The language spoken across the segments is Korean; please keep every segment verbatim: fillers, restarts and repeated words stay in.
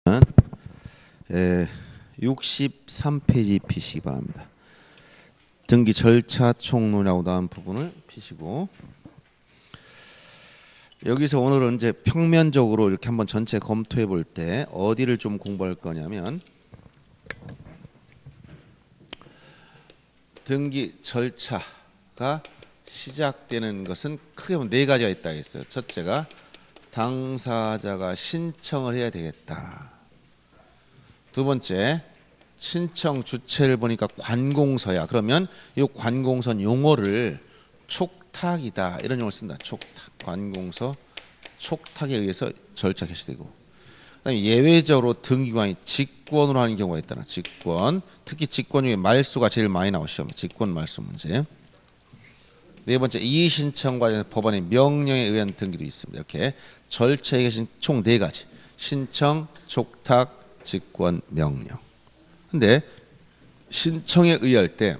에, 육십삼 페이지 피시기 바랍니다. 등기 절차 총론이라고 나온 부분을 피시고, 여기서 오늘은 이제 평면적으로 이렇게 한번 전체 검토해 볼 때 어디를 좀 공부할 거냐면, 등기 절차가 시작되는 것은 크게 보면 네 가지가 있다 했어요. 첫째가 당사자가 신청을 해야 되겠다. 두 번째, 신청 주체를 보니까 관공서야. 그러면 이 관공서 용어를 촉탁이다 이런 용어를 쓴다. 촉탁, 관공서 촉탁에 의해서 절차 개시되고, 그다음에 예외적으로 등기관이 직권으로 하는 경우가 있다는 직권. 특히 직권 중에 말수가 제일 많이 나오죠. 시험에 직권 말수 문제. 네 번째, 이의 신청 관련해서 법원의 명령에 의한 등기도 있습니다. 이렇게 절차에 계신 총 네 가지: 신청, 촉탁, 직권, 명령. 근데 신청에 의할 때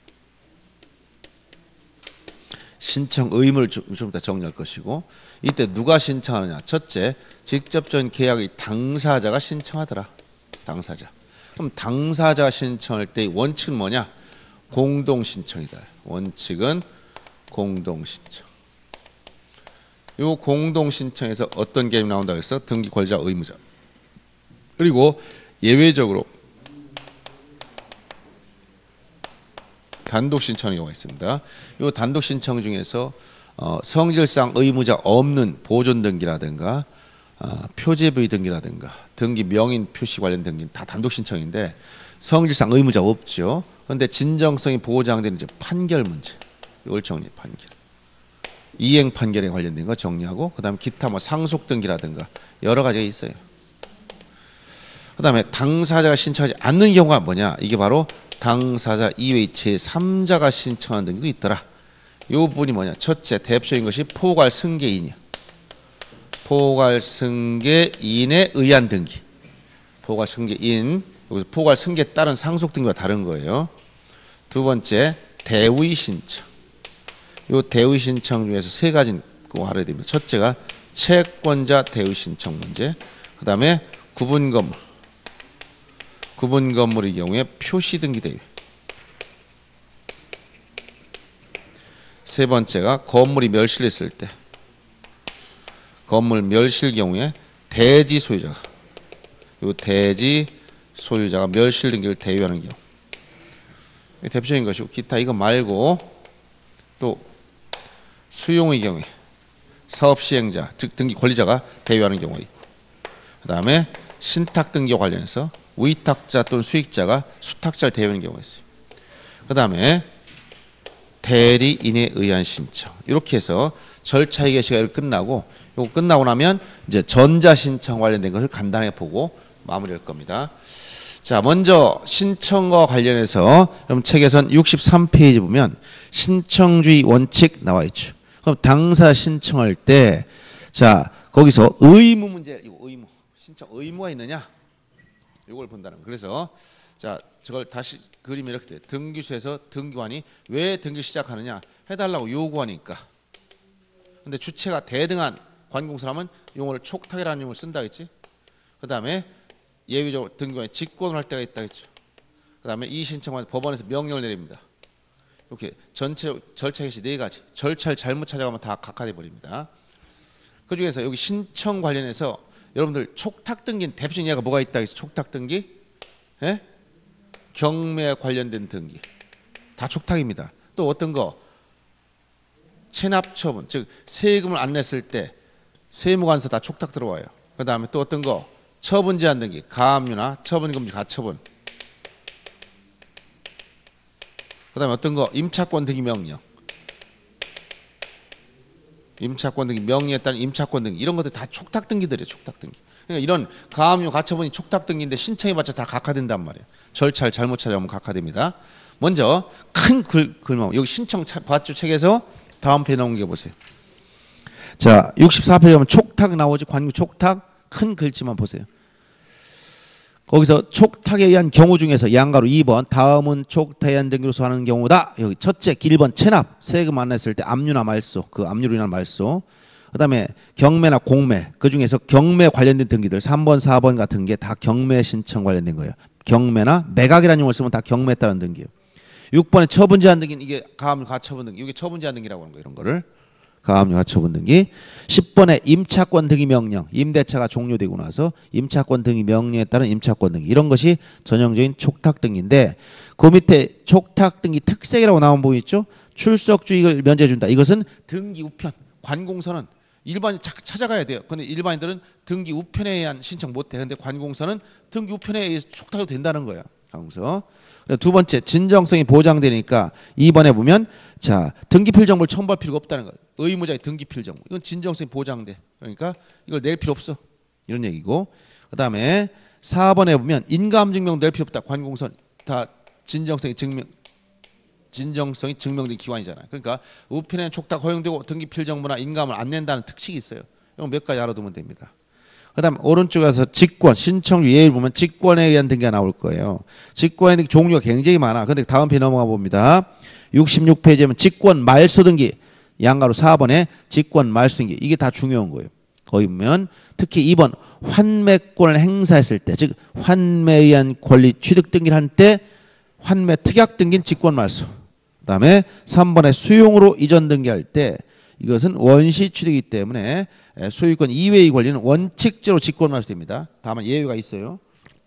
신청 의무를 좀, 좀 이따 정리할 것이고, 이때 누가 신청하느냐. 첫째, 직접적인 계약의 당사자가 신청하더라. 당사자. 그럼 당사자가 신청할 때 원칙은 뭐냐? 공동신청이다. 원칙은 공동신청. 이 공동신청에서 어떤 개념이 나온다고 해서 등기 권리자, 의무자. 그리고 예외적으로 단독 신청의 경우가 있습니다. 이 단독 신청 중에서 어, 성질상 의무자 없는 보존 등기라든가 어, 표제부의 등기라든가 등기 명인 표시 관련 등기는 다 단독 신청인데 성질상 의무자 없죠. 그런데 진정성이 보장되는 이제 판결 문제, 이걸 정리. 판결, 이행 판결에 관련된 거 정리하고, 그다음 기타 뭐 상속 등기라든가 여러 가지가 있어요. 그다음에 당사자가 신청하지 않는 경우가 뭐냐? 이게 바로 당사자 이외의 제삼자가 신청하는 등기도 있더라. 이 부분이 뭐냐? 첫째, 대표적인 것이 포괄 승계인이야. 포괄 승계인에 의한 등기. 포괄 승계인, 여기서 포괄 승계에 따른 상속 등기와 다른 거예요. 두 번째, 대의 신청. 이 대의 신청 중에서 세 가지는 꼭 알아야 됩니다. 첫째가 채권자 대의 신청 문제. 그다음에 구분 건물. 구분 건물의 경우에 표시 등기 대위. 세 번째가 건물이 멸실했을 때, 건물 멸실 경우에 대지 소유자가, 이 대지 소유자가 멸실 등기를 대위하는 경우. 대표적인 것이고, 기타 이거 말고 또 수용의 경우에 사업 시행자, 즉 등기 권리자가 대위하는 경우가 있고, 그 다음에 신탁 등기와 관련해서 위탁자 또는 수익자가 수탁자를 대위하는 경우가 있어요. 그 다음에 대리인에 의한 신청. 이렇게 해서 절차의 개시가 이렇게 끝나고, 이거 끝나고 나면 이제 전자신청 관련된 것을 간단하게 보고 마무리할 겁니다. 자, 먼저 신청과 관련해서 여러분 책에선 육십삼 페이지 보면 신청주의 원칙 나와 있죠. 그럼 당사 신청할 때, 자, 거기서 의무 문제, 이거 의무, 신청 의무가 있느냐? 이걸 본다는 거예요. 그래서 자, 저걸 다시 그림이 이렇게 돼요. 등기소에서 등기관이 왜 등기 시작하느냐 해달라고 요구하니까. 근데 주체가 대등한 관공서라면 용어를 촉탁이라는 용어를 쓴다 했지. 그 다음에 예외적으로 등기관이 직권을 할 때가 있다 했죠. 그 다음에 이 신청만 법원에서 명령을 내립니다. 이렇게 전체 절차 개시 네 가지. 절차를 잘못 찾아가면 다 각하돼 버립니다. 그 중에서 여기 신청 관련해서 여러분들 촉탁 등기는 대표적인 예가 뭐가 있다 했어? 촉탁 등기? 예? 경매 관련된 등기. 다 촉탁입니다. 또 어떤 거? 체납 처분, 즉 세금을 안 냈을 때 세무관서 다 촉탁 들어와요. 그 다음에 또 어떤 거? 처분 제한 등기, 가압류나 처분 금지 가처분. 그 다음에 어떤 거? 임차권 등기 명령. 임차권 등기 명령에 따른 임차권 등기, 이런 것들 다 촉탁 등기들이에요. 촉탁 등기. 그러니까 이런 가압류 가처분이 촉탁 등기인데 신청해봤자 다 각하된단 말이에요. 절차를 잘못 찾아오면 각하됩니다. 먼저 큰 글, 글만 여기 신청 봤죠? 책에서 다음 페이지 나온 게 보세요. 자, 육십사 페이지 보면 촉탁 나오지. 관계 촉탁 큰 글씨만 보세요. 거기서 촉탁에 의한 경우 중에서 양가로 이 번 다음은 촉탁에 의한 등기로서 하는 경우다. 여기 첫째 일 번 체납, 세금 안 냈을 때 압류나 말소, 그 압류로 인한 말소. 그다음에 경매나 공매, 그중에서 경매 관련된 등기들 삼 번, 사 번 같은 게 다 경매 신청 관련된 거예요. 경매나 매각이라는 용어를 쓰면 다 경매에 따른 등기예요. 육 번에 처분 제한 등기는 이게 가압류 가처분 등기. 이게 처분 제한 등기라고 하는 거예요. 이런 거를. 가압류 가처분 등기. 십 번에 임차권 등기 명령. 임대차가 종료되고 나서 임차권 등기 명령에 따른 임차권 등기. 이런 것이 전형적인 촉탁 등기인데 그 밑에 촉탁 등기 특색이라고 나온 부분 있죠. 출석 주의를 면제해 준다. 이것은 등기 우편. 관공서는 일반인 찾아가야 돼요. 근데 일반인들은 등기 우편에 의한 신청 못 해. 근데 관공서는 등기 우편에 의해서 촉탁이 된다는 거예요. 관공서. 두 번째, 진정성이 보장되니까 이 번에 보면 자, 등기 필정보를 첨부할 필요가 없다는 거예요. 의무자의 등기 필정보. 이건 진정성이 보장돼. 그러니까 이걸 낼 필요 없어. 이런 얘기고. 그다음에 사 번에 보면 인감 증명 낼 필요 없다. 관공서는 다 진정성이 증명 진정성이 증명된 기관이잖아요. 그러니까 우편에는 촉탁 허용되고 등기 필정보나 인감을 안 낸다는 특식이 있어요. 이건 몇 가지 알아두면 됩니다. 그다음 오른쪽에서 직권, 신청주 예를 보면 직권에 의한 등기가 나올 거예요. 직권의 등기 종류가 굉장히 많아. 근데 다음 페이지 넘어가 봅니다. 육십육 페이지에는 직권 말소 등기. 양가로 사 번에 직권 말소 등기. 이게 다 중요한 거예요. 거기 보면 특히 이 번 환매권을 행사했을 때, 즉 환매에 의한 권리 취득 등기를 할 때 환매 특약 등기는 직권 말소. 그다음에 삼 번에 수용으로 이전 등기할 때 이것은 원시 취득이기 때문에 소유권 이외의 권리는 원칙적으로 직권 말소됩니다. 다만 예외가 있어요.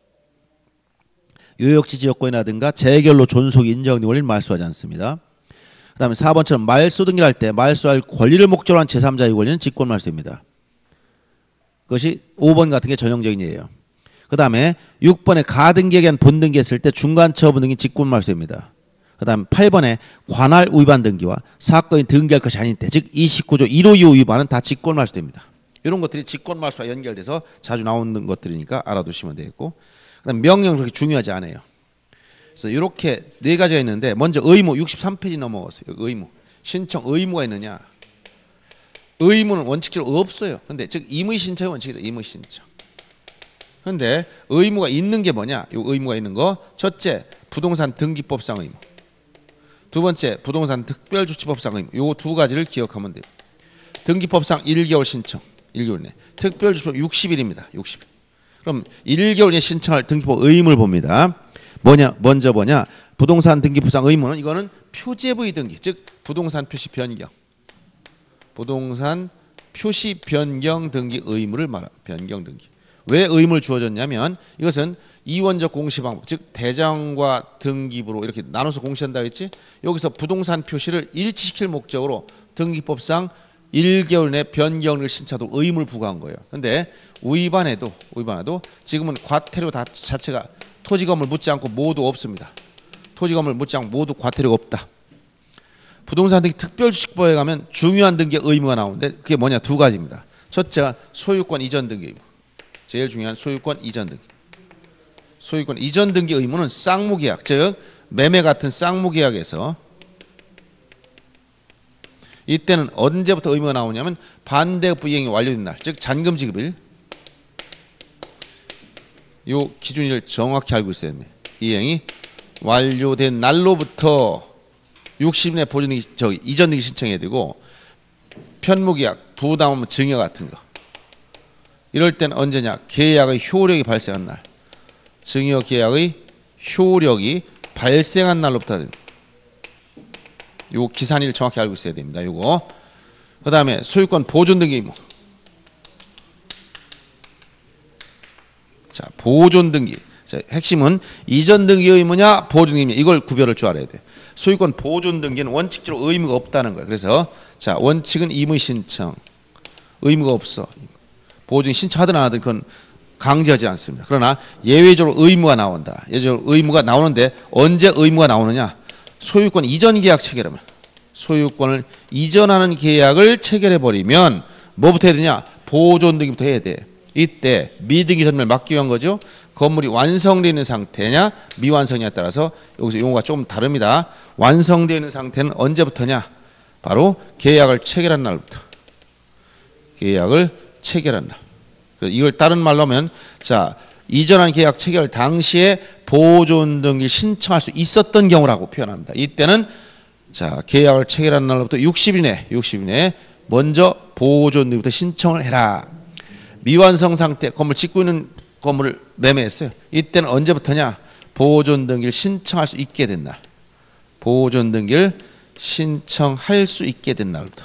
요역지지 여건이라든가 재결로 존속 인정된 권리는 말소하지 않습니다. 그다음에 사 번처럼 말소 등기를 할 때 말소할 권리를 목적으로 한 제삼자의 권리는 직권 말소입니다. 그것이 오 번 같은 게 전형적인 예예요. 그다음에 육 번에 가등기에 대한 본등기 했을 때 중간 처분 등기 직권 말소입니다. 그다음 팔 번에 관할 위반 등기와 사건이 등기할 것이 아닌 때, 즉 이십구 조 일 호 이 호 위반은 다 직권 말소됩니다. 이런 것들이 직권 말소와 연결돼서 자주 나오는 것들이니까 알아두시면 되겠고, 그다음 명령 그렇게 중요하지 않아요. 그래서 이렇게 네 가지가 있는데 먼저 의무 육십삼 페이지 넘어갔어요. 의무 신청 의무가 있느냐? 의무는 원칙적으로 없어요. 근데 즉 임의 신청이 원칙이다. 임의 신청. 근데 의무가 있는 게 뭐냐? 이 의무가 있는 거 첫째 부동산 등기법상 의무. 두 번째 부동산 특별조치법상 의무. 요 두 가지를 기억하면 돼요. 등기법상 일 개월 신청 일 개월 내. 특별조치법 육십 일입니다. 육십 일. 그럼 일 개월 내에 신청할 등기법 의무를 봅니다. 뭐냐? 먼저 뭐냐? 부동산 등기법상 의무는 이거는 표제부의 등기, 즉 부동산 표시 변경. 부동산 표시 변경 등기 의무를 말합니다. 변경 등기. 왜 의무를 주어졌냐면 이것은 이원적 공시 방법, 즉 대장과 등기부로 이렇게 나눠서 공시한다 했지. 여기서 부동산 표시를 일치시킬 목적으로 등기법상 일 개월 내 변경을 신청하도록 의무를 부과한 거예요. 그런데 위반해도 위반해도 지금은 과태료 다 자체가 토지 건물 묻지 않고 모두 없습니다. 토지 건물 묻지 않고 모두 과태료가 없다. 부동산 등기 특별주식법에 가면 중요한 등기 의무가 나오는데 그게 뭐냐? 두 가지입니다. 첫째가 소유권 이전 등기 의무. 제일 중요한 소유권 이전 등기. 소유권 이전 등기 의무는 쌍무계약, 즉 매매 같은 쌍무계약에서 이때는 언제부터 의무가 나오냐면 반대급부 이행이 완료된 날, 즉 잔금 지급일. 요 기준을 정확히 알고 있어야 됩니다. 이행이 완료된 날로부터 육십 일 내에 보존 등기, 저기 이전 등기 신청해야 되고, 편무계약, 부담 증여 같은 거. 이럴 때는 언제냐? 계약의 효력이 발생한 날. 증여 계약의 효력이 발생한 날로부터. 요 기산일을 정확히 알고 있어야 됩니다. 요거. 그다음에 소유권 보존 등기 의무. 자, 보존 등기. 자, 핵심은 이전 등기 의무냐, 보존 등기냐, 이걸 구별할 줄 알아야 돼. 소유권 보존 등기는 원칙적으로 의무가 없다는 거예요. 그래서 자, 원칙은 임의 신청. 의무가 없어. 보존 신청하든 안 하든 그건 강제하지 않습니다. 그러나 예외적으로 의무가 나온다. 예외적으로 의무가 나오는데 언제 의무가 나오느냐? 소유권 이전 계약 체결하면, 소유권을 이전하는 계약을 체결해 버리면 뭐부터 해야 되냐? 보존 등기부터 해야 돼. 이때 미등기 선멸 막기 위한 거죠. 건물이 완성되어 있는 상태냐 미완성이냐에 따라서 여기서 용어가 좀 다릅니다. 완성되어 있는 상태는 언제부터냐? 바로 계약을 체결한 날부터. 계약을 체결한 날. 이걸 다른 말로 하면, 자, 이전한 계약 체결 당시에 보존 등기를 신청할 수 있었던 경우라고 표현합니다. 이때는 자, 계약을 체결한 날로부터 육십 일 내, 육십 일 내에 먼저 보존 등기부터 신청을 해라. 미완성 상태 건물 짓고 있는 건물을 매매했어요. 이때는 언제부터냐? 보존 등기를 신청할 수 있게 된 날. 보존 등기를 신청할 수 있게 된 날부터.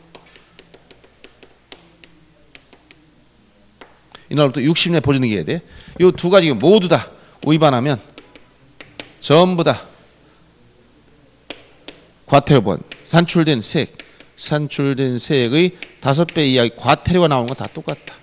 이날부터 육십 년 보존 등기 해야 돼. 이 두 가지 모두 다 위반하면 전부 다 과태료본, 산출된 세액, 산출된 세액의 다섯 배 이하의 과태료가 나오는 건 다 똑같다.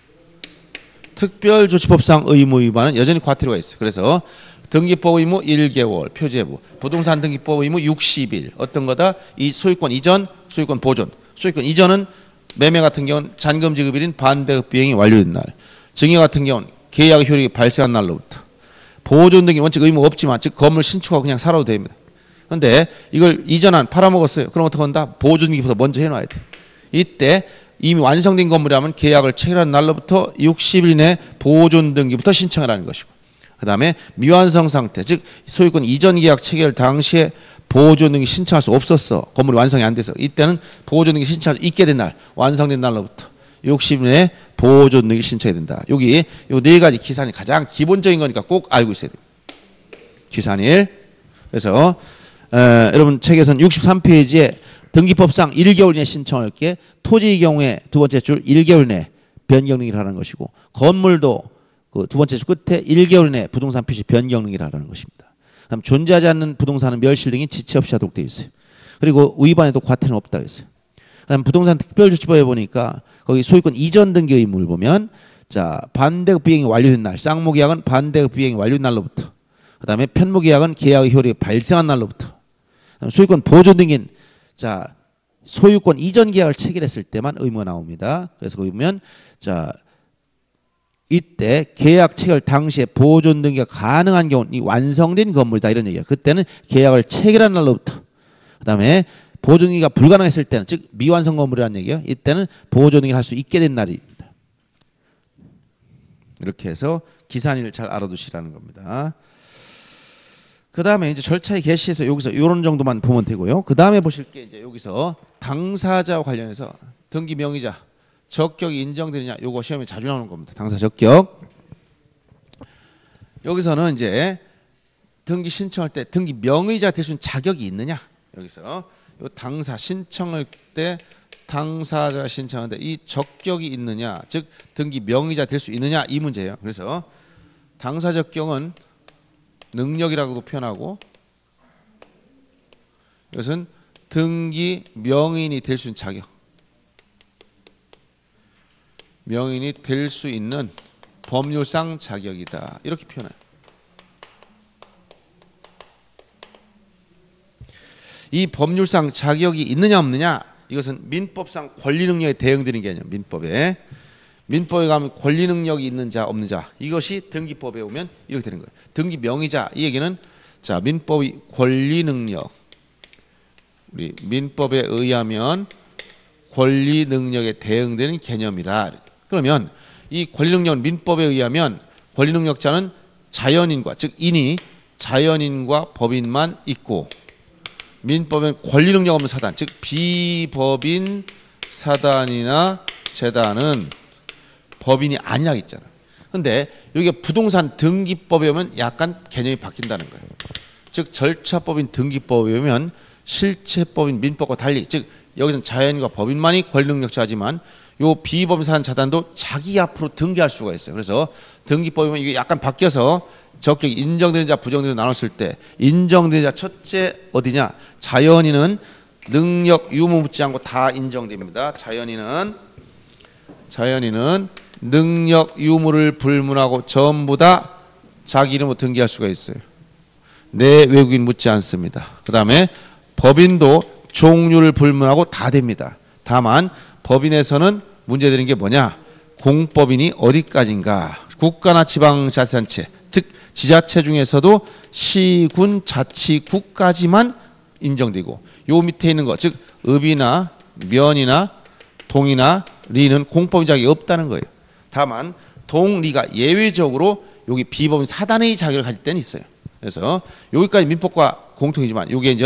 특별조치법상 의무 위반은 여전히 과태료가 있어요. 그래서 등기법 의무 일 개월, 표제부, 부동산 등기법 의무 육십 일, 어떤 거다? 이 소유권 이전, 소유권 보존. 소유권 이전은 매매 같은 경우는 잔금 지급일인 반대급 비행이 완료된 날, 증여 같은 경우는 계약 효력이 발생한 날로부터, 보존 등기 원칙 의무 없지만 즉 건물 신축하고 그냥 살아도 됩니다. 그런데 이걸 이전한 팔아먹었어요. 그럼 어떻게 한다? 보존 등기부터 먼저 해놔야 돼. 이때 이미 완성된 건물이라면 계약을 체결한 날로부터 육십 일 이내 보존 등기부터 신청하라는 것이고, 그 다음에 미완성 상태, 즉 소유권 이전 계약 체결 당시에 보존 등기 신청할 수 없었어. 건물이 완성이 안 돼서. 이때는 보존 등기 신청할 수 있게 된 날, 완성된 날로부터 육십 일 내에 보존 등기 신청해야 된다. 여기 이 네 가지 기산이 가장 기본적인 거니까 꼭 알고 있어야 돼요. 기산일. 그래서 에, 여러분 책에서는 육십삼 페이지에 등기법상 일 개월 이내 신청할 게, 토지의 경우에 두 번째 줄 일 개월 이내 변경 등기를 하는 것이고, 건물도 그 두 번째 줄 끝에 일 개월 이내 부동산 표시 변경 등기를 하라는 것입니다. 그다음 존재하지 않는 부동산은 멸실 등이 지체 없이 하도록 되어 있어요. 그리고 위반에도 과태료는 없다고 했어요. 그다음 부동산 특별조치법에 보니까 거기 소유권 이전 등기 의무를 보면, 자 반대급 비행이 완료된 날, 쌍무계약은 반대급 비행이 완료된 날로부터, 그다음에 편무계약은 계약의 효력이 발생한 날로부터, 소유권 보존 등기는 자 소유권 이전 계약을 체결했을 때만 의무가 나옵니다. 그래서 거기 보면 자 이때 계약 체결 당시에 보존 등기가 가능한 경우는 이 완성된 건물이다 이런 얘기야. 그때는 계약을 체결한 날로부터, 그다음에 보존 등기가 불가능했을 때는, 즉 미완성 건물이라는 얘기야. 이때는 보존 등기를 할 수 있게 된 날입니다. 이렇게 해서 기산일을 잘 알아두시라는 겁니다. 그 다음에 이제 절차의 개시에서 여기서 이런 정도만 보면 되고요. 그 다음에 보실 게 이제 여기서 당사자와 관련해서 등기 명의자 적격이 인정되느냐, 요거 시험에 자주 나오는 겁니다. 당사 적격. 여기서는 이제 등기 신청할 때 등기 명의자 될 수 있는 자격이 있느냐, 여기서 요 당사 신청할 때 당사자 신청하는데 이 적격이 있느냐, 즉 등기 명의자 될 수 있느냐, 이 문제예요. 그래서 당사 적격은 능력이라고도 표현하고, 이것은 등기 명인이 될 수 있는 자격, 명인이 될 수 있는 법률상 자격이다, 이렇게 표현해요. 이 법률상 자격이 있느냐 없느냐, 이것은 민법상 권리 능력에 대응되는 개념. 민법에 민법에 가면 권리 능력이 있는 자 없는 자, 이것이 등기법에 오면 이렇게 되는 거예요. 등기 명의자, 이 얘기는 자 민법의 권리 능력, 우리 민법에 의하면 권리 능력에 대응되는 개념이다. 그러면 이 권리 능력은 민법에 의하면 권리 능력자는 자연인과, 즉 인이 자연인과 법인만 있고, 민법엔 권리 능력 없는 사단, 즉 비법인 사단이나 재단은 법인이 아니라고 했잖아. 근데 여기가 부동산 등기법에 오면 약간 개념이 바뀐다는 거예요. 즉 절차법인 등기법에 오면 실체법인 민법과 달리, 즉 여기서는 자연인과 법인만이 권리 능력자지만 요 비법인 사단 재단도 자기 앞으로 등기할 수가 있어요. 그래서 등기법에 오면 이게 약간 바뀌어서 적격이 인정되는 자, 부정되는 자 나눴을 때, 인정되는 자 첫째 어디냐? 자연인은 능력 유무 묻지 않고 다 인정됩니다. 자연인은 자연인은 능력 유무를 불문하고 전부 다 자기 이름으로 등기할 수가 있어요. 내 외국인 묻지 않습니다. 그 다음에 법인도 종류를 불문하고 다 됩니다. 다만 법인에서는 문제되는 게 뭐냐? 공법인이 어디까지인가? 국가나 지방자치단체, 즉 지자체 중에서도 시, 군, 자치, 구까지만 인정되고, 요 밑에 있는 거, 즉 읍이나 면이나 동이나 리는 공법인 자격이 없다는 거예요. 다만 동, 리가 예외적으로 여기 비법인 사단의 자격을 가질 때는 있어요. 그래서 여기까지 민법과 공통이지만, 요게 이제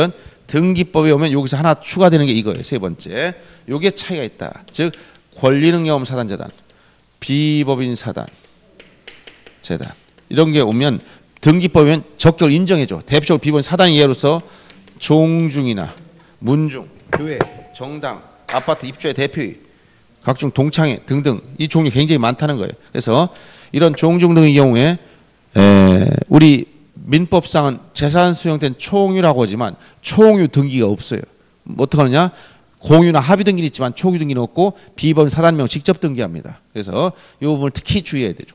등기법에 오면 여기서 하나 추가되는 게 이거예요. 세 번째. 요게 차이가 있다. 즉 권리능력없는 사단재단, 비법인 사단 재단 이런 게 오면 등기법이면 적격을 인정해줘. 대표적으로 비법인 사단의 예로서 종중이나 문중, 교회, 정당, 아파트 입주의 대표의 각종 동창회 등등 이 종류 굉장히 많다는 거예요. 그래서 이런 종중 등의 경우에 에, 우리 민법상은 재산 수용된 총유라고 하지만 총유 등기가 없어요. 뭐 어떻게 하느냐? 공유나 합의 등기는 있지만 총유 등기는 없고 비법인 사단명 직접 등기합니다. 그래서 이 부분을 특히 주의해야 되죠.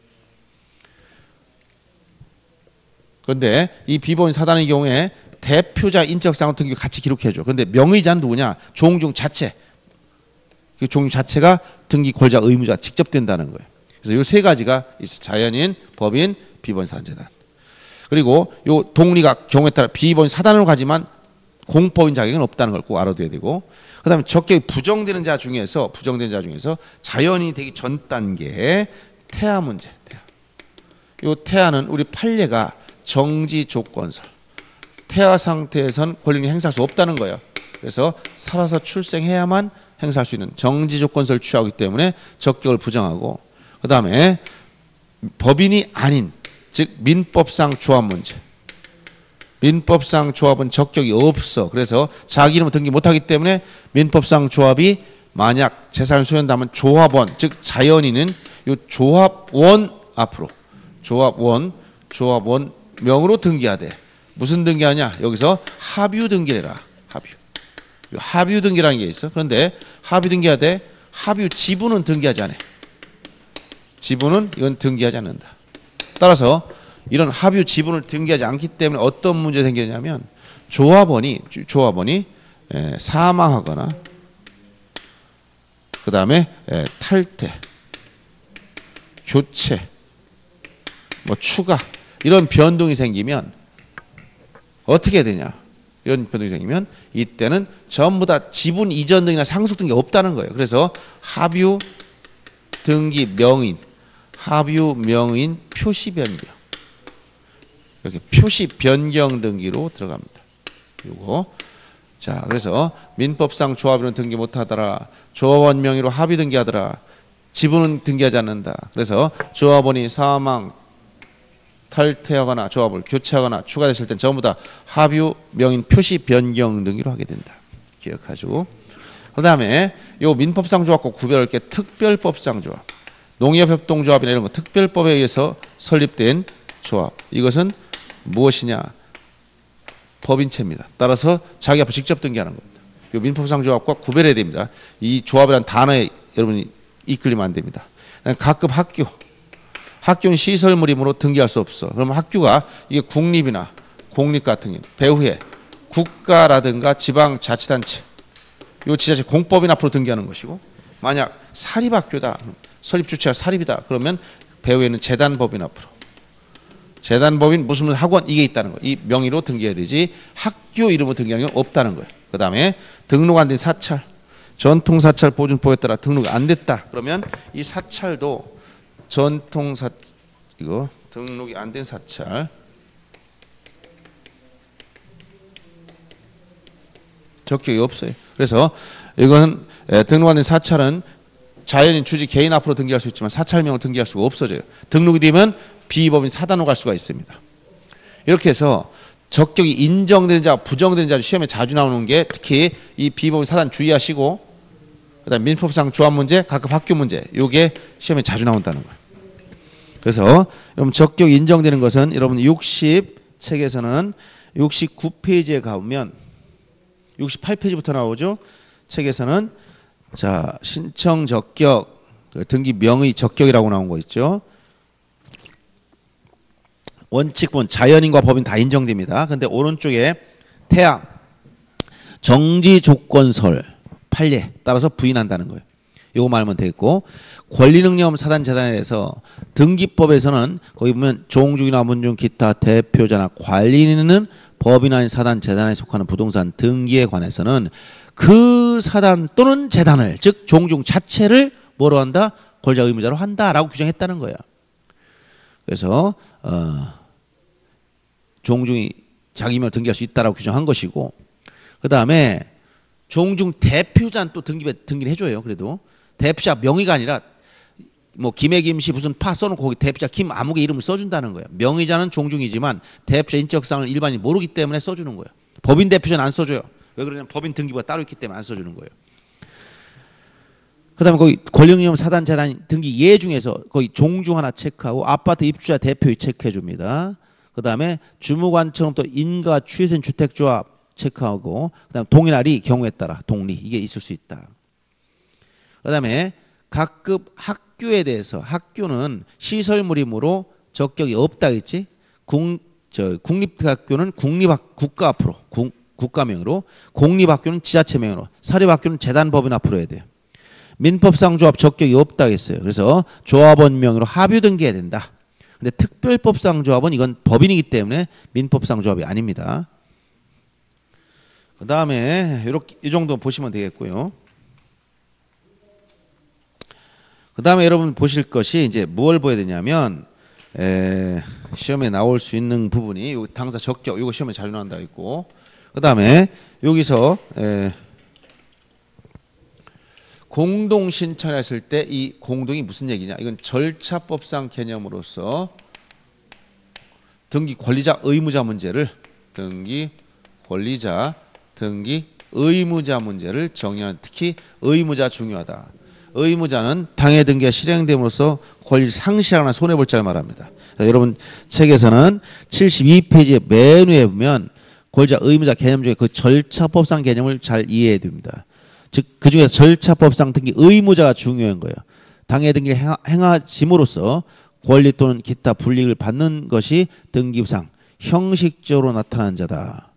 그런데 이 비법인 사단의 경우에 대표자 인적사항 등기 같이 기록해줘. 그런데 명의자는 누구냐? 종중 자체. 그 종중 자체가 등기 권자 의무자 직접 된다는 거예요. 그래서 이 세 가지가 있어. 자연인, 법인, 비법인 사단재단. 그리고 요 동리가 경우에 따라 비법인 사단으로 가지만 공법인 자격은 없다는 걸 꼭 알아둬야 되고, 그다음에 적격이 부정되는 자 중에서 부정되는 자 중에서 자연인이 되기 전 단계에 태아 문제. 태아. 요 태아는 우리 판례가 정지 조건설. 태아 상태에선 권리를 행사할 수 없다는 거예요. 그래서 살아서 출생해야만 행사할 수 있는 정지 조건설을 취하기 때문에 적격을 부정하고, 그다음에 법인이 아닌 즉 민법상 조합 문제. 민법상 조합은 적격이 없어. 그래서 자기 이름을 등기 못하기 때문에 민법상 조합이 만약 재산을 소유한다면 조합원 즉 자연인은 이 조합원 앞으로 조합원 조합원 명으로 등기하되 무슨 등기하냐? 여기서 합유 등기를 해라. 합유. 합유 등기라는 게 있어. 그런데 합유 등기하되 합유 지분은 등기하지 않아. 지분은 이건 등기하지 않는다. 따라서 이런 합유 지분을 등기하지 않기 때문에 어떤 문제가 생기냐면 조합원이 조합원이 사망하거나 그 다음에 탈퇴, 교체, 뭐 추가 이런 변동이 생기면 어떻게 되냐? 이런 변동이 생기면 이때는 전부 다 지분 이전 등이나 상속 등이 없다는 거예요. 그래서 합유 등기 명인, 합유 명인 표시 변경 이렇게 표시 변경 등기로 들어갑니다. 요거 자 그래서 민법상 조합원은 등기 못하더라. 조합원 명의로 합의 등기하더라. 지분은 등기하지 않는다. 그래서 조합원이 사망 탈퇴하거나 조합을 교체하거나 추가됐을 땐 전부 다 합유 명인 표시 변경 등기로 하게 된다. 기억하시고 그 다음에 요 민법상 조합과 구별할 게 특별법상 조합, 농협협동조합이나 이런 거 특별법에 의해서 설립된 조합. 이것은 무엇이냐? 법인체입니다. 따라서 자기 앞에 직접 등기하는 겁니다. 요 민법상 조합과 구별해야 됩니다. 이 조합이라는 단어에 여러분이 이끌리면 안 됩니다. 각급 학교 학교는 시설물이므로 등기할 수 없어. 그러면 학교가 이게 국립이나 공립 같은 게 배후에 국가라든가 지방자치단체 요 지자체 공법인 앞으로 등기하는 것이고, 만약 사립학교다 설립 주체가 사립이다 그러면 배후에는 재단법인 앞으로 재단법인 무슨 학원 이게 있다는 거예요. 이 명의로 등기해야 되지 학교 이름으로 등기하는 게 없다는 거예요. 그 다음에 등록 안 된 사찰 전통사찰 보존법에 따라 등록이 안 됐다 그러면 이 사찰도 전통사 이거 등록이 안 된 사찰 적격이 없어요. 그래서 이거는 등록 안 된 사찰은 자연인 주지 개인 앞으로 등기할 수 있지만 사찰명을 등기할 수가 없어져요. 등록이 되면 비법인 사단으로 갈 수가 있습니다. 이렇게 해서 적격이 인정되는 자 부정되는 자 시험에 자주 나오는 게 특히 이 비법인 사단 주의하시고, 그다음 민법상 조합 문제, 각급 학교 문제 요게 시험에 자주 나온다는 거예요. 그래서 여러분 적격 인정되는 것은 여러분 육십 책에서는 육십구 페이지에 가보면 육십팔 페이지부터 나오죠. 책에서는 자 신청 적격 등기 명의 적격이라고 나온 거 있죠. 원칙본 자연인과 법인 다 인정됩니다. 근데 오른쪽에 태양 정지 조건설 판례 따라서 부인한다는 거예요. 이거 말하면 되겠고, 권리능력 사단 재단에 대해서 등기법에서는 거기 보면 종중이나 문중 기타 대표자나 관리인은 법인 아닌 사단 재단에 속하는 부동산 등기에 관해서는 그 사단 또는 재단을 즉 종중 자체를 뭐로 한다? 권자 의무자로 한다라고 규정했다는 거야. 그래서 어, 종중이 자기 명을 등기할 수 있다라고 규정한 것이고, 그 다음에 종중 대표자는 또 등기, 등기를 해줘요. 그래도 대표자 명의가 아니라 뭐 김해 김씨 무슨 파 써놓고 거기 대표자 김 아무개 이름을 써준다는 거예요. 명의자는 종중이지만 대표자 인적사항을 일반인이 모르기 때문에 써주는 거예요. 법인 대표자는 안 써줘요. 왜 그러냐면 법인 등기부가 따로 있기 때문에 안 써주는 거예요. 그 다음에 거기 권리금융 사단 재단 등기 예 중에서 거기 종중 하나 체크하고 아파트 입주자 대표의 체크해 줍니다. 그 다음에 주무관처럼 또 인가 취득된 주택조합 체크하고 그 다음에 동일하리 경우에 따라 동리 이게 있을 수 있다. 그 다음에 각급 학교에 대해서 학교는 시설물이므로 적격이 없다 했지. 국, 저, 국립학교는 국립학, 국가 앞으로 국, 국가명으로 공립학교는 지자체명으로 사립학교는 재단법인 앞으로 해야 돼요. 민법상 조합 적격이 없다 했어요. 그래서 조합원 명의로 합유 등기해야 된다. 근데 특별법상 조합은 이건 법인이기 때문에 민법상 조합이 아닙니다. 그 다음에 이렇게 이 정도 보시면 되겠고요. 그 다음에 여러분 보실 것이 이제 무엇을 보여야 되냐면 에, 시험에 나올 수 있는 부분이 요 당사 적격 이거 시험에 자주 나온다 있고 그 다음에 여기서 에, 공동 신청했을 때 이 공동이 무슨 얘기냐? 이건 절차법상 개념으로서 등기 권리자 의무자 문제를 등기 권리자 등기 의무자 문제를 정의하는 특히 의무자 중요하다. 의무자는 당해 등기가 실행됨으로써 권리 상실하거나 손해볼 자를 말합니다. 여러분 책에서는 칠십이 페이지의 맨 위에 보면 권리자 의무자 개념 중에 그 절차법상 개념을 잘 이해해야 됩니다. 즉 그중에서 절차법상 등기 의무자가 중요한 거예요. 당해 등기를 행하, 행하심으로써 권리 또는 기타 불이익을 받는 것이 등기부상 형식적으로 나타난 자다.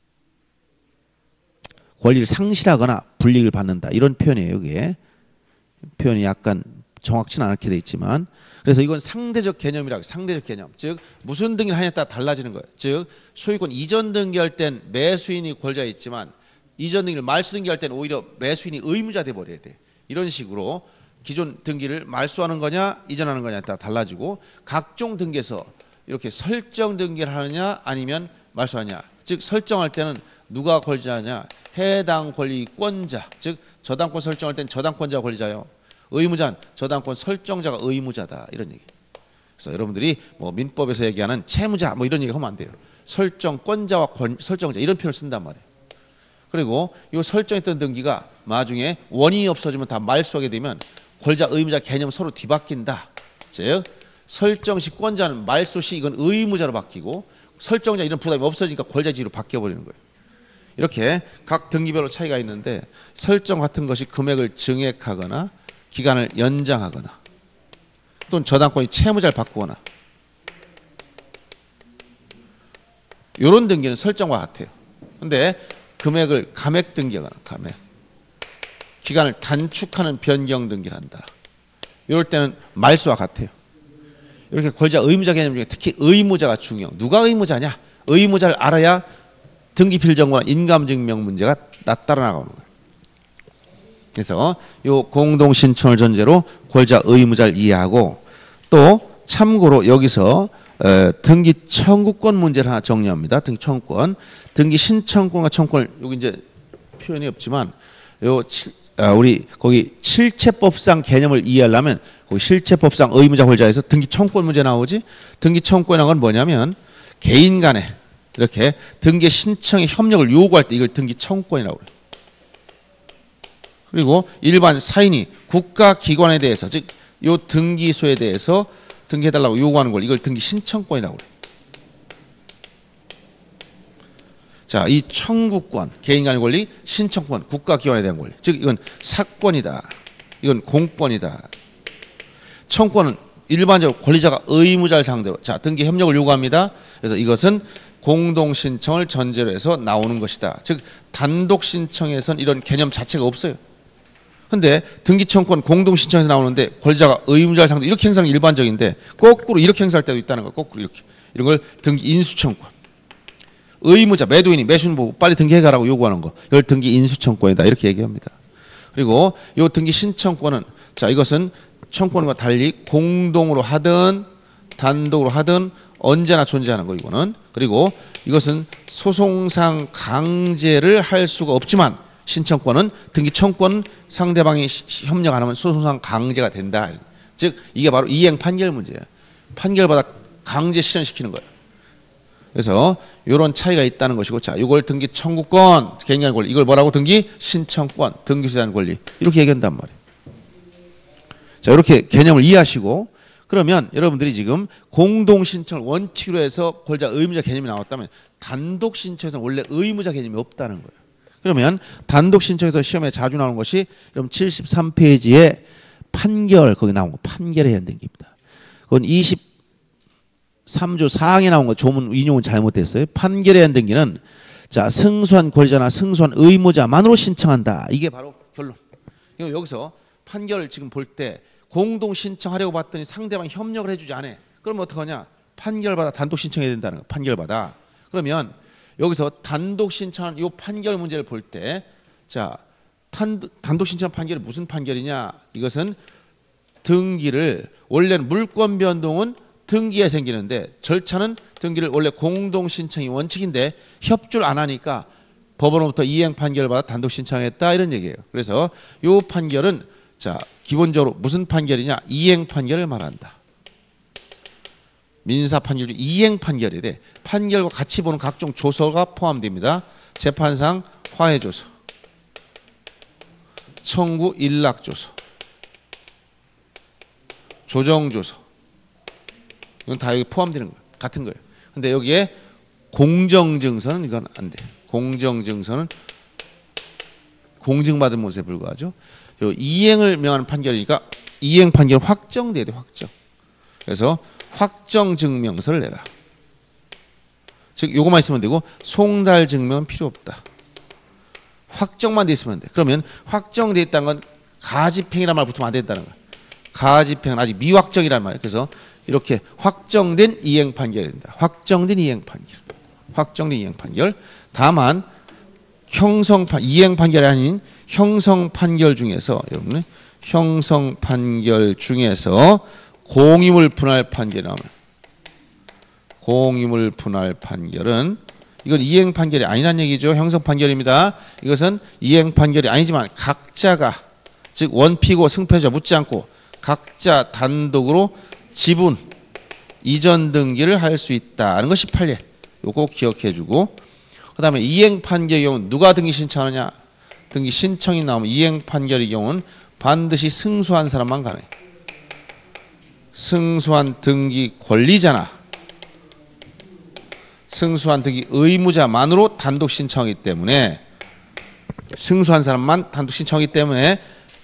권리를 상실하거나 불이익을 받는다. 이런 표현이에요. 이게 표현이 약간 정확치는 않게 돼 있지만 그래서 이건 상대적 개념이라고 상대적 개념. 즉 무슨 등기를 하냐에 따라 달라지는 거예요. 즉 소유권 이전 등기할 땐 매수인이 권리자가 있지만 이전 등기를 말소 등기할 때는 오히려 매수인이 의무자 돼 버려야 돼. 이런 식으로 기존 등기를 말소하는 거냐 이전하는 거냐에 따라 달라지고 각종 등기에서 이렇게 설정 등기를 하느냐 아니면 말소하냐. 즉 설정할 때는 누가 권리자냐 해당 권리권자 즉 저당권 설정할 때는 저당권자가 권리자요. 의무자는 저당권 설정자가 의무자다. 이런 얘기. 그래서 여러분들이 뭐 민법에서 얘기하는 채무자 뭐 이런 얘기 하면 안 돼요. 설정권자와 권, 설정자 이런 표현을 쓴단 말이에요. 그리고 이 설정했던 등기가 나중에 원인이 없어지면 다 말소하게 되면 권리자 의무자 개념 서로 뒤바뀐다. 즉 설정 시 권자는 말소 시 이건 의무자로 바뀌고 설정자 이런 부담이 없어지니까 권리자지로 바뀌어버리는 거예요. 이렇게 각 등기별로 차이가 있는데 설정 같은 것이 금액을 증액하거나 기간을 연장하거나 또는 저당권이 채무자를 바꾸거나 이런 등기는 설정과 같아요. 근데 금액을 감액 등기하거나 감액 기간을 단축하는 변경 등기를 한다. 이럴 때는 말소와 같아요. 이렇게 권리자 의무자 개념 중에 특히 의무자가 중요. 누가 의무자냐? 의무자를 알아야 등기 필정보나 인감증명 문제가 따라 나가는 거예요. 그래서 요 공동 신청을 전제로 권리자 의무자를 이해하고 또 참고로 여기서 에, 등기 청구권 문제를 하나 정리합니다. 등기 청구권, 등기 신청권과 청구권 여기 이제 표현이 없지만 요 칠, 아, 우리 거기 실체법상 개념을 이해하려면 거기 실체법상 의무자 권리자에서 등기 청구권 문제 나오지. 등기 청구권이라는 건 뭐냐면 개인 간에 이렇게 등기 신청의 협력을 요구할 때 이걸 등기 청구권이라고 그래요. 그리고 일반 사인이 국가기관에 대해서 즉 요 등기소에 대해서 등기해달라고 요구하는 걸 이걸 등기 신청권이라고 그래요. 자, 이 청구권, 개인 간의 권리, 신청권, 국가기관에 대한 권리. 즉 이건 사권이다. 이건 공권이다. 청구권은 일반적으로 권리자가 의무자를 상대로 자 등기 협력을 요구합니다. 그래서 이것은 공동 신청을 전제로 해서 나오는 것이다. 즉 단독 신청에선 이런 개념 자체가 없어요. 근데 등기 청구권 공동 신청에서 나오는데 권리자가 의무자를 상대로 이렇게 행사하는 게 일반적인데 거꾸로 이렇게 행사할 때도 있다는 거. 거꾸로 이렇게 이런 걸 등기 인수청권. 의무자 매도인이 매수인 보고 빨리 등기해가라고 요구하는 거. 이걸 등기 인수청권이다. 이렇게 얘기합니다. 그리고 이 등기 신청권은 자 이것은 청구권과 달리 공동으로 하든 단독으로 하든 언제나 존재하는 거 이거는. 그리고 이것은 소송상 강제를 할 수가 없지만 신청권은 등기 청구권은 상대방이 협력 안 하면 소송상 강제가 된다. 즉 이게 바로 이행 판결 문제예요. 판결받아 강제 실현시키는 거예요. 그래서 이런 차이가 있다는 것이고, 자, 이걸 등기 청구권, 개인간 권리, 이걸 뭐라고 등기 신청권, 등기 수단 권리 이렇게 얘기한단 말이에요. 자, 이렇게 개념을 이해하시고, 그러면 여러분들이 지금 공동 신청을 원칙으로 해서 권자 의무자 개념이 나왔다면 단독 신청에서는 원래 의무자 개념이 없다는 거예요. 그러면 단독 신청에서 시험에 자주 나오는 것이 여러분 칠십삼 페이지에 판결 거기 나온 거 판결에 해야 등기입니다. 그건 이십삼 조 사 항에 나온 거 조문 인용은 잘못됐어요. 판결에 대한 등기는 자 승소한 권리자나 승소한 의무자만으로 신청한다. 이게 바로 결론. 여기서 판결을 지금 볼 때 공동 신청하려고 봤더니 상대방이 협력을 해주지 않아. 그러면 어떡하냐? 판결받아 단독 신청해야 된다는 거야. 판결받아. 그러면 여기서 단독 신청한 이 판결 문제를 볼 때 자 단독 신청 판결이 무슨 판결이냐? 이것은 등기를 원래는 물권 변동은 등기에 생기는데 절차는 등기를 원래 공동 신청이 원칙인데 협조를 안 하니까 법원으로부터 이행 판결을 받아 단독 신청했다 이런 얘기예요. 그래서 이 판결은 자 기본적으로 무슨 판결이냐? 이행 판결을 말한다. 민사 판결 중 이행 판결이 돼. 판결과 같이 보는 각종 조서가 포함됩니다. 재판상 화해 조서, 청구 일락 조서, 조정 조서. 이건 다 여기 포함되는 거예요. 같은 거예요. 근데 여기에 공정 증서는 이건 안 돼. 공정 증서는 공증받은 것에 불과하죠. 요 이행을 명하는 판결이니까 이행 판결 확정돼야 돼. 확정. 그래서 확정 증명서를 내라. 즉 요거만 있으면 되고 송달 증명은 필요 없다. 확정만 돼 있으면 돼. 그러면 확정돼 있다는 건 가집행이라는 말 붙으면 안 된다는 거야. 가집행은 아직 미확정이라는 말이에요. 그래서 이렇게 확정된 이행 판결이 된다. 확정된 이행 판결. 확정된 이행 판결. 다만 형성 판 이행 판결이 아닌 형성 판결 중에서 여러분 형성 판결 중에서 공유물 분할 판결이 나오면 공유물 분할 판결은 이건 이행 판결이 아니란 얘기죠. 형성 판결입니다. 이것은 이행 판결이 아니지만 각자가 즉 원피고 승패자 묻지 않고 각자 단독으로 지분 이전 등기를 할 수 있다는 거 십팔 례. 요거 기억해 주고 그 다음에 이행 판결의 경우는 누가 등기 신청하느냐? 등기 신청이 나오면 이행 판결의 경우는 반드시 승소한 사람만 가능해. 승소한 등기 권리자나 승소한 등기 의무자만으로 단독 신청하기 때문에 승소한 사람만 단독 신청하기 때문에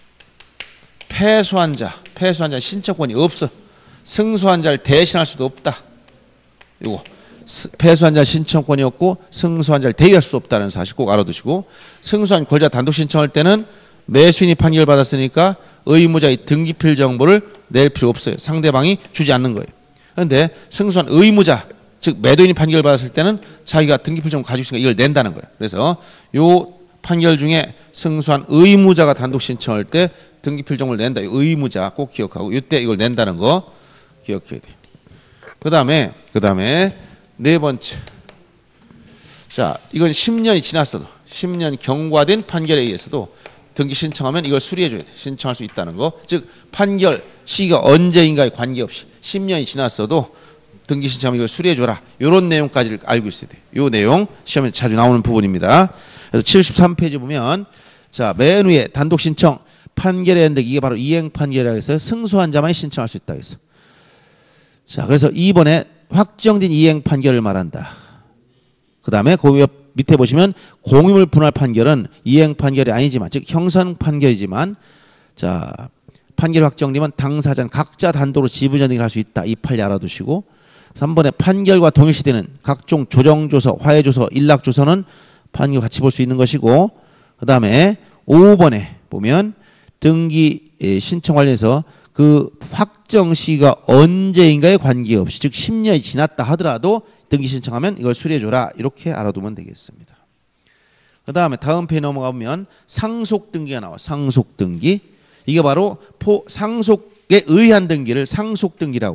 패소한 자, 패소한 자 신청권이 없어. 승소한 자를 대신할 수도 없다. 이거 패소한 자 신청권이 없고 승소한 자를 대의할 수 없다는 사실 꼭 알아두시고 승소한 권리자 단독 신청할 때는 매수인이 판결을 받았으니까 의무자의 등기필 정보를 낼 필요 없어요. 상대방이 주지 않는 거예요. 그런데 승소한 의무자 즉 매도인이 판결을 받았을 때는 자기가 등기필 정보 가지고 있으니까 이걸 낸다는 거예요. 그래서 요 판결 중에 승소한 의무자가 단독 신청할 때 등기필 정보를 낸다. 의무자 꼭 기억하고 이때 이걸 낸다는 거 기억해야 돼요. 그 다음에 그 다음에 네 번째. 자, 이건 십 년이 지났어도 십 년 경과된 판결에 의해서도 등기 신청하면 이걸 수리해 줘야 돼. 신청할 수 있다는 거. 즉 판결 시기가 언제인가에 관계없이 십 년이 지났어도 등기 신청하면 이걸 수리해 줘라. 이런 내용까지를 알고 있어야 돼. 이 내용 시험에 자주 나오는 부분입니다. 그래서 칠십삼 페이지 보면 자, 맨 위에 단독 신청 판결에 대한 이게 바로 이행 판결이라고 해서 승소한 자만이 신청할 수 있다 해서. 자, 그래서 이번에 확정된 이행 판결을 말한다. 그 다음에 그 밑에 보시면 공유물 분할 판결은 이행 판결이 아니지만 즉 형성 판결이지만 자 판결이 확정되면 당사자는 각자 단독으로 지분전 등기를 할 수 있다. 이 판례 알아두시고 삼 번에 판결과 동일시되는 각종 조정조서, 화해조서, 일락조서는 판결 같이 볼 수 있는 것이고 그 다음에 오 번에 보면 등기 신청 관련해서 그 확정 시기가 언제인가에 관계없이 즉 십 년이 지났다 하더라도 등기 신청하면 이걸 수리해줘라. 이렇게 알아두면 되겠습니다. 그 다음에 다음 페이지 넘어가 보면 상속 등기가 나와. 상속 등기. 이게 바로 포, 상속에 의한 등기를 상속 등기라고 그래요.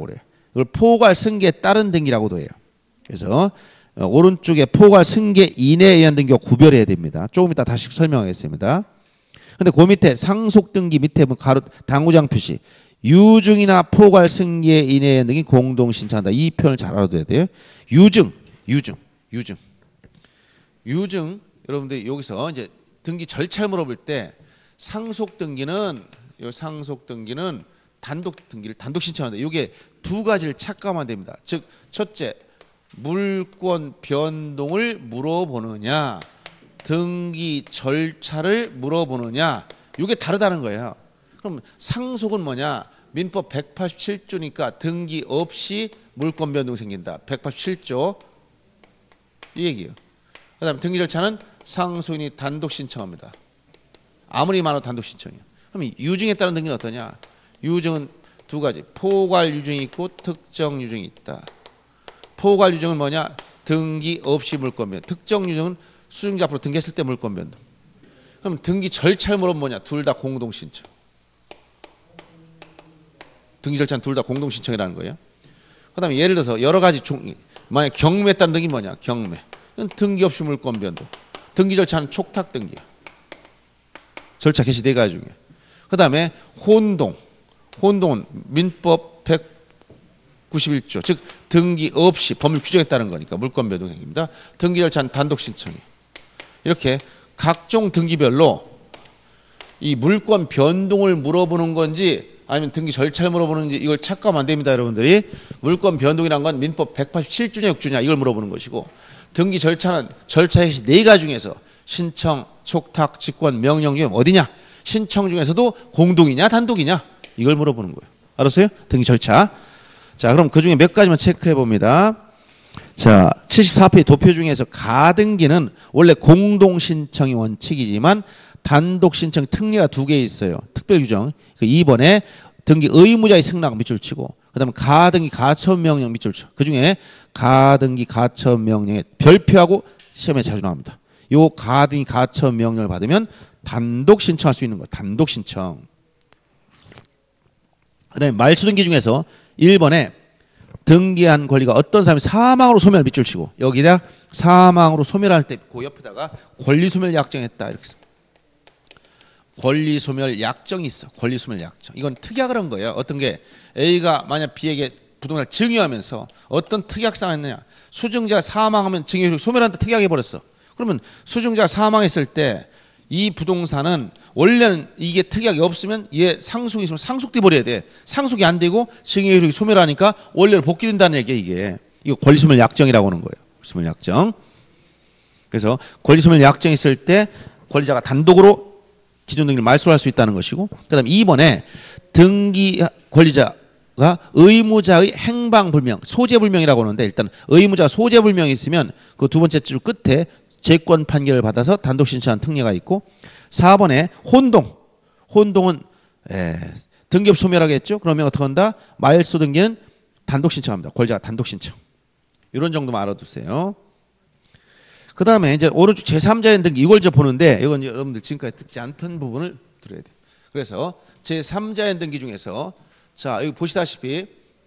이걸 포괄 승계에 따른 등기라고도 해요. 그래서 오른쪽에 포괄 승계 인에 의한 등기와 구별해야 됩니다. 조금 이따 다시 설명하겠습니다. 근데 그 밑에 상속 등기 밑에 가로 당구장 표시 유증이나 포괄 승계 인에 의한 등기 공동 신청한다. 이 표현을 잘 알아둬야 돼요. 유증, 유증, 유증, 유증. 여러분들 여기서 이제 등기 절차를 물어볼 때 상속 등기는 요 상속 등기는 단독 등기를 단독 신청한다. 이게 두 가지를 착각하면 됩니다. 즉 첫째 물권 변동을 물어보느냐, 등기 절차를 물어보느냐, 이게 다르다는 거예요. 그럼 상속은 뭐냐? 민법 백팔십칠 조니까 등기 없이 물권 변동 생긴다. 백팔십칠 조 이 얘기예요. 그다음에 등기 절차는 상속인이 단독 신청합니다. 아무리 많아도 단독 신청이에요. 그럼 유증에 따른 등기는 어떠냐? 유증은 두 가지. 포괄 유증이 있고 특정 유증이 있다. 포괄 유증은 뭐냐? 등기 없이 물권 변동. 특정 유증은 수증자 앞으로 등기했을 때 물권 변동. 그럼 등기 절차를 물어보면 뭐냐? 둘 다 공동 신청. 등기 절차는 둘 다 공동 신청이라는 거예요. 그다음에 예를 들어서 여러 가지 종 만약 경매에 따른 등기 뭐냐? 경매. 이건 등기 없이 물권 변동. 등기 절차는 촉탁 등기야. 절차 개시 네 가지 중에. 그다음에 혼동. 혼동은 민법 백구십일 조 즉 등기 없이 법률 규정에 따른 거니까 물권 변동 행위입니다. 등기 절차는 단독 신청이. 이렇게 각종 등기별로 이 물권 변동을 물어보는 건지 아니면 등기 절차를 물어보는지 이걸 착각하면 안 됩니다, 여러분들이. 물권 변동이란 건 민법 백팔십칠 조냐 육 조냐 이걸 물어보는 것이고, 등기 절차는 절차 행시 네 가지 중에서 신청, 촉탁, 직권, 명령 중에 어디냐? 신청 중에서도 공동이냐 단독이냐? 이걸 물어보는 거예요. 알았어요? 등기 절차. 자, 그럼 그 중에 몇 가지만 체크해 봅니다. 자, 칠십사 페이지 도표 중에서 가등기는 원래 공동 신청이 원칙이지만 단독 신청 특례가 두 개 있어요. 특별 규정. 이 번에 등기 의무자의 승낙 밑줄 치고, 그다음에 가등기 가처분 명령 밑줄 쳐. 그 중에 가등기 가처분 명령에 별표하고 시험에 자주 나옵니다. 요 가등기 가처분 명령을 받으면 단독 신청할 수 있는 거. 단독 신청. 그다음에 말소등기 중에서 일 번에 등기한 권리가 어떤 사람이 사망으로 소멸 밑줄 치고, 여기다 사망으로 소멸할 때 그 옆에다가 권리 소멸 약정했다 이렇게. 권리 소멸 약정이 있어. 권리 소멸 약정. 이건 특약을 한 거예요. 어떤 게 A가 만약 B에게 부동산을 증여하면서 어떤 특약상 했느냐? 수증자가 사망하면 증여효력 소멸한다 특약해 버렸어. 그러면 수증자가 사망했을 때 이 부동산은 원래는 이게 특약이 없으면 얘 상속이 있으면 상속돼 버려야 돼. 상속이 안 되고 증여효력이 소멸하니까 원래로 복귀된다는 얘기야 이게. 이거 권리소멸 약정이라고 하는 거예요. 권리소멸 약정. 그래서 권리소멸 약정이 있을 때 권리자가 단독으로 기존 등기를 말소할 수 있다는 것이고, 그다음에 이 번에 등기 권리자가 의무자의 행방불명, 소재불명이라고 하는데, 일단 의무자 소재불명이 있으면 그 두 번째 줄 끝에 재권 판결을 받아서 단독 신청한 특례가 있고, 사 번에 혼동. 혼동은 에, 등기업 소멸하겠죠. 그러면 어떻게 한다? 말소 등기는 단독 신청합니다. 권리자가 단독 신청. 이런 정도만 알아두세요. 그 다음에 이제 오른쪽 제삼자의 등기 이걸 저 보는데, 이건 여러분들 지금까지 듣지 않던 부분을 들어야 돼요. 그래서 제삼자의 등기 중에서 자 여기 보시다시피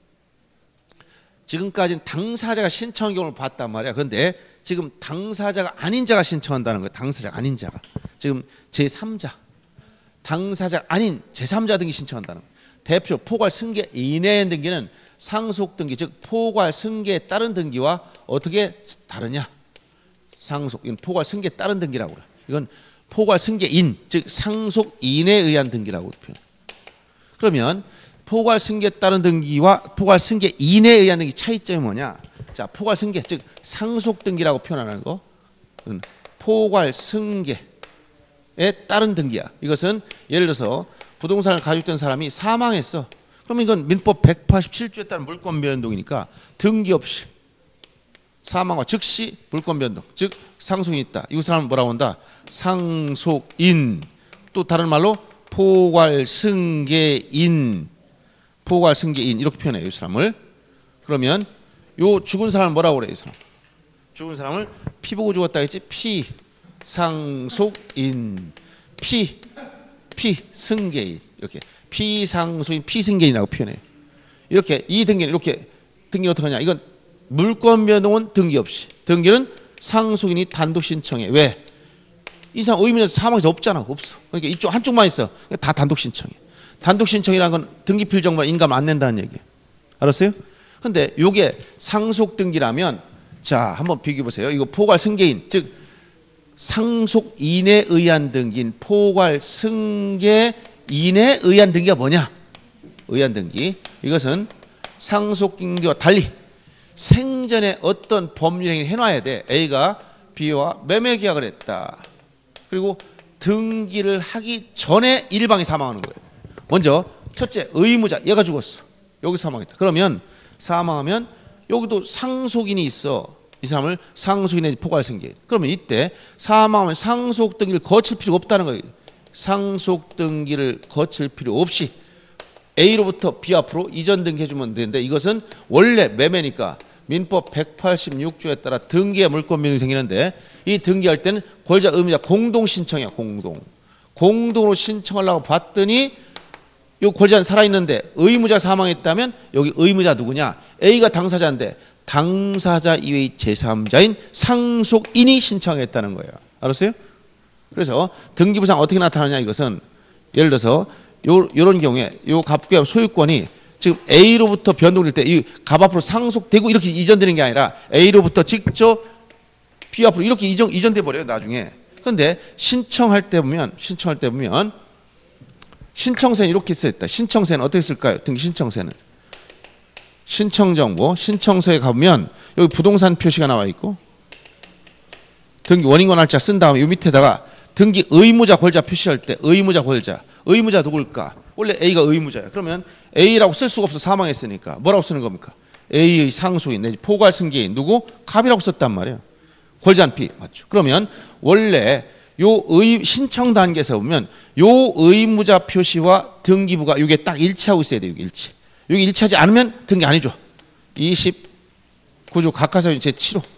지금까지는 당사자가 신청한 경우를 봤단 말이야. 그런데 지금 당사자가 아닌 자가 신청한다는 거예요. 당사자가 아닌 자가. 지금 제삼자. 당사자가 아닌 제삼자 등기 신청한다는 거예요. 대표 포괄 승계 이내의 등기는 상속 등기, 즉 포괄 승계에 따른 등기와 어떻게 다르냐? 상속, 이건 포괄 승계에 따른 등기라고 그래요. 이건 포괄 승계인, 즉 상속 인에 의한 등기라고 표현. 그러면 포괄 승계에 따른 등기와 포괄 승계 인에 의한 등기 차이점이 뭐냐? 자, 포괄 승계, 즉 상속 등기라고 표현하는 거. 포괄 승계에 따른 등기야. 이것은 예를 들어서 부동산을 가지고 있던 사람이 사망했어. 그러면 이건 민법 백팔십칠 조에 따른 물권 변동이니까 등기 없이 사망과 즉시 물권 변동, 즉 상속이 있다. 이 사람은 뭐라고 한다? 상속인. 또 다른 말로 포괄 승계인, 포괄 승계인 이렇게 표현해요. 이 사람을. 그러면 요 죽은 사람을 뭐라고 그래요? 이 사람. 죽은 사람을 피 보고 죽었다 했지. 피 상속인, 피 피승계인 이렇게 피상속인 피승계인이라고 표현해요. 이렇게 이 등기는 이렇게 등기는 어떻게 하냐? 이건 물권 변동은 등기 없이. 등기는 상속인이 단독 신청해. 왜? 이 사람 의무자 사망해서 없잖아. 없어. 그러니까 이쪽 한쪽만 있어. 다 단독 신청해. 단독 신청이라는 건 등기 필정보다 인감 안 낸다는 얘기예요. 알았어요? 근데 요게 상속 등기라면 자, 한번 비교해 보세요. 이거 포괄 승계인, 즉 상속인에 의한 등기인 포괄 승계인에 의한 등기가 뭐냐? 의한 등기. 이것은 상속 등기와 달리 생전에 어떤 법률 행위를 해놔야 돼. A가 B와 매매 계약을 했다. 그리고 등기를 하기 전에 일방이 사망하는 거예요. 먼저 첫째 의무자, 얘가 죽었어. 여기 사망했다. 그러면 사망하면 여기도 상속인이 있어. 이 사람을 상속인의 포괄 승계인. 그러면 이때 사망하면 상속 등기를 거칠 필요가 없다는 거예요. 상속 등기를 거칠 필요 없이 A로부터 B 앞으로 이전 등기해주면 되는데 이것은 원래 매매니까 민법 백팔십육 조에 따라 등기의 물권 변동이 생기는데 이 등기할 때는 권리자 의무자 공동 신청이야. 공동. 공동으로 신청하려고 봤더니 이 권리자는 살아있는데 의무자 사망했다면 여기 의무자 누구냐? A가 당사자인데 당사자 이외의 제삼자인 상속인이 신청했다는 거예요. 알았어요? 그래서 등기부상 어떻게 나타나냐 이것은 예를 들어서 요, 요런 경우에 요 갑구의 소유권이 지금 A로부터 변동될 때 이 갑 앞으로 상속되고 이렇게 이전되는 게 아니라 A로부터 직접 B 앞으로 이렇게 이전, 이전돼 버려요 나중에. 그런데 신청할 때 보면 신청할 때 보면 신청서는 이렇게 써있다. 신청서는 어떻게 쓸까요? 등기 신청서는 신청정보 신청서에 가보면 여기 부동산 표시가 나와 있고 등기 원인과 날짜 쓴 다음에 이 밑에다가 등기 의무자 권자 표시할 때 의무자 권자 의무자 누굴까? 원래 A가 의무자야. 그러면 A라고 쓸 수가 없어. 사망했으니까. 뭐라고 쓰는 겁니까? A의 상속인 내지 포괄 승계인 누구? 갑이라고 썼단 말이에요. 권자는 B. 맞죠? 그러면 원래 요 의 신청 단계에서 보면 요 의무자 표시와 등기부가 이게 딱 일치하고 있어야 돼요. 일치. 여기 일치하지 않으면 등기 아니죠. 이십구 조 각하사유 제칠 호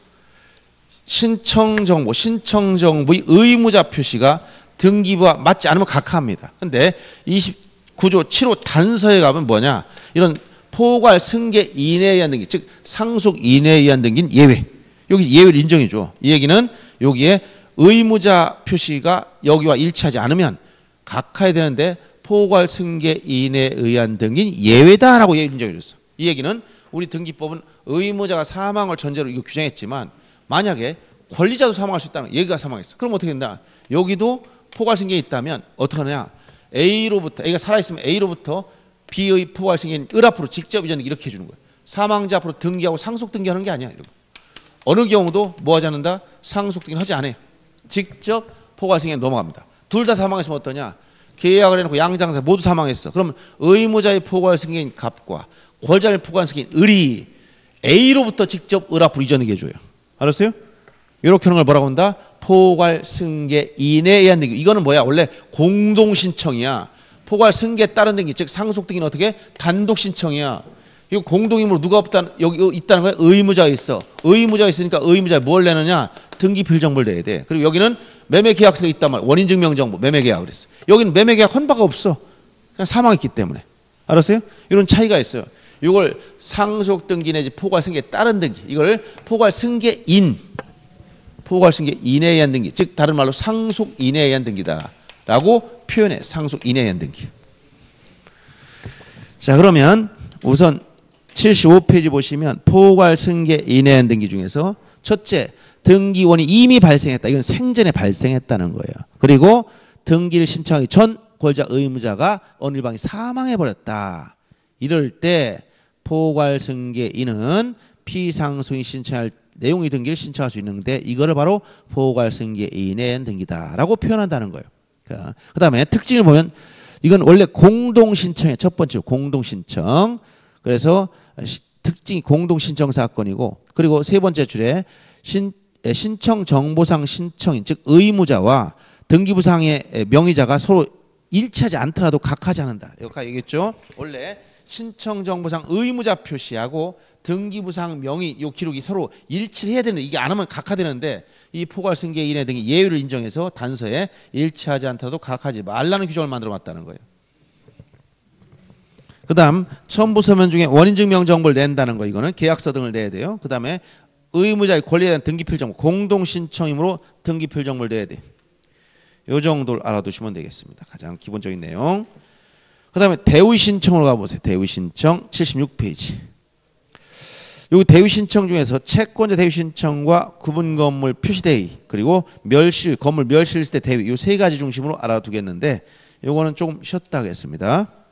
신청정보 신청정보의 의무자 표시가 등기부와 맞지 않으면 각하합니다. 근데 이십구 조 칠 호 단서에 가면 뭐냐? 이런 포괄 승계인에 의한 등기, 즉 상속인에 의한 등기는 예외. 여기 예외를 인정해줘. 이 얘기는 여기에 의무자 표시가 여기와 일치하지 않으면 각하해야 되는데 포괄 승계인에 의한 등기는 예외다라고 인정해줬어. 이 얘기는 우리 등기법은 의무자가 사망을 전제로 이거 규정했지만 만약에 권리자도 사망할 수 있다는 얘가 사망했어. 그럼 어떻게 된다? 여기도 포괄 승계에 있다면 어떻게 하느냐? A로부터 A가 살아있으면 A로부터 B의 포괄 승계인 을 앞으로 직접 이전 이렇게 해주는 거예요. 사망자 앞으로 등기하고 상속 등기하는 게 아니야. 이런 거. 어느 경우도 뭐 하지 않는다? 상속 등기는 하지 않아요. 직접 포괄 승계에 넘어갑니다. 둘 다 사망했으면 어떠냐? 계약을 해놓고 양장사 모두 사망했어. 그러면 의무자의 포괄 승계인 갑과 권자의 포괄 승계인 을이 A로부터 직접 을 앞으로 이전하게 해줘요. 알았어요? 이렇게 하는 걸 뭐라고 한다? 포괄 승계인에 의한 등기. 이거는 뭐야? 원래 공동 신청이야. 포괄 승계에 따른 등기, 즉 상속 등기는 어떻게? 단독 신청이야. 이거 공동이므로 누가 없다, 여기 있다는 거야? 의무자가 있어. 의무자가 있으니까 의무자에 뭘 내느냐? 등기 필정보를 내야 돼. 그리고 여기는 매매 계약서가 있단 말이야. 원인 증명 정보, 매매 계약을 했어. 여기는 매매 계약 헌 바가 없어. 그냥 사망했기 때문에. 알았어요? 이런 차이가 있어요. 이걸 상속 등기 내지 포괄 승계에 따른 등기. 이걸 포괄 승계인, 포괄 승계인에 의한 등기, 즉 다른 말로 상속인에 의한 등기다라고 표현해. 상속인에 의한 등기. 자, 그러면 우선 칠십오 페이지 보시면 포괄 승계인에 의한 등기 중에서 첫째, 등기원이 이미 발생했다. 이건 생전에 발생했다는 거예요. 그리고 등기를 신청하기 전 권자 의무자가 어느 일방이 사망해버렸다. 이럴 때 포괄 승계인은 피상속인 신청할 내용의 등기를 신청할 수 있는데 이거를 바로 포괄 승계인에 의한 등기다라고 표현한다는 거예요. 그 다음에 특징을 보면 이건 원래 공동 신청의 첫 번째 공동 신청. 그래서 특징이 공동 신청 사건이고, 그리고 세 번째 줄에 신, 신청 정보상 신청인, 즉 의무자와 등기부상의 명의자가 서로 일치하지 않더라도 각하지 않는다. 여기까지 얘기했죠. 원래 신청 정보상 의무자 표시하고 등기부상 명의 요 기록이 서로 일치를 해야 되는데 이게 안 하면 각하되는데 이 포괄 승계인의 등이 예외를 인정해서 단서에 일치하지 않더라도 각하지 말라는 규정을 만들어 놨다는 거예요. 그다음 첨부 서면 중에 원인 증명 정보를 낸다는 거 이거는 계약서 등을 내야 돼요. 그다음에 의무자의 권리에 대한 등기필 정보, 공동 신청이므로 등기필 정보를 내야 돼. 요 정도를 알아두시면 되겠습니다. 가장 기본적인 내용. 그다음에 대의 신청으로 가보세요. 대의 신청 칠십육 페이지. 요 대의 신청 중에서 채권자 대의 신청과 구분 건물 표시 대의 그리고 멸실 건물 멸실세 대의 요 세 가지 중심으로 알아두겠는데 요거는 조금 쉬었다 하겠습니다.